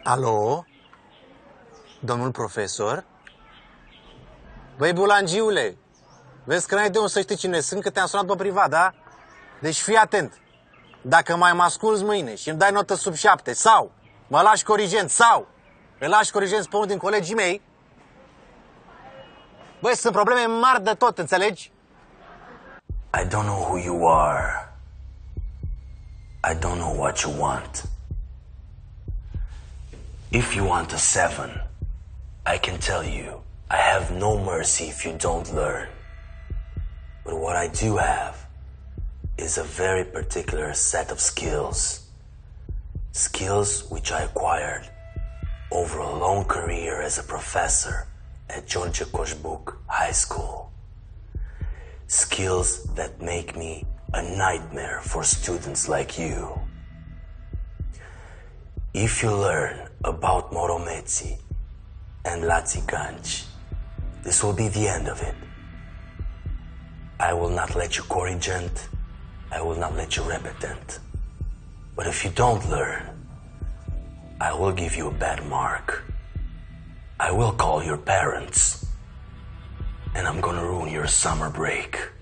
Alo? Domnul profesor? Băi, bulangiule, vezi că n-ai de unde să știi cine sunt, că te-am sunat pe privat, da? Deci fii atent. Dacă mai mă asculți mâine și îmi dai notă sub 7 sau mă lași corigent sau îl lași corigent pe unul din colegii mei, băi, sunt probleme mari de tot, înțelegi? I don't know who you are. I don't know what you want. If you want a 7, I can tell you, I have no mercy if you don't learn. But what I do have is a very particular set of skills. Skills which I acquired over a long career as a professor at George Coșbuc High School. Skills that make me a nightmare for students like you. If you learn about Moromeții and La Țiganci, this will be the end of it. I will not let you corrigent, I will not let you repetent. But if you don't learn, I will give you a bad mark. I will call your parents, and I'm gonna ruin your summer break.